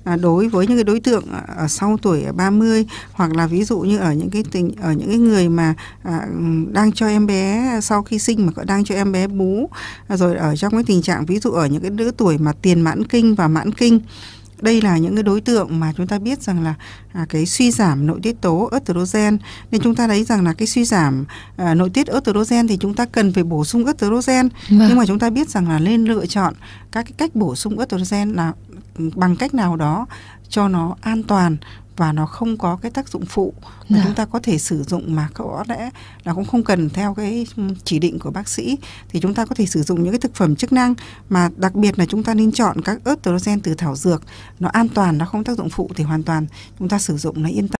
đối với những cái đối tượng ở sau tuổi 30, hoặc là ví dụ như ở những cái người mà đang cho em bé sau khi sinh mà đang cho em bé bú, rồi ở trong cái tình trạng ví dụ ở những cái lứa tuổi mà tiền mãn kinh và mãn kinh. Đây là những cái đối tượng mà chúng ta biết rằng là cái suy giảm nội tiết tố estrogen, nên chúng ta thấy rằng là cái suy giảm nội tiết estrogen thì chúng ta cần phải bổ sung estrogen. Nhưng mà chúng ta biết rằng là nên lựa chọn các cái cách bổ sung estrogen là bằng cách nào đó cho nó an toàn và nó không có cái tác dụng phụ mà chúng ta có thể sử dụng, mà có lẽ là cũng không cần theo cái chỉ định của bác sĩ. Thì chúng ta có thể sử dụng những cái thực phẩm chức năng, mà đặc biệt là chúng ta nên chọn các estrogen từ thảo dược, nó an toàn, nó không tác dụng phụ thì hoàn toàn chúng ta sử dụng nó yên tâm.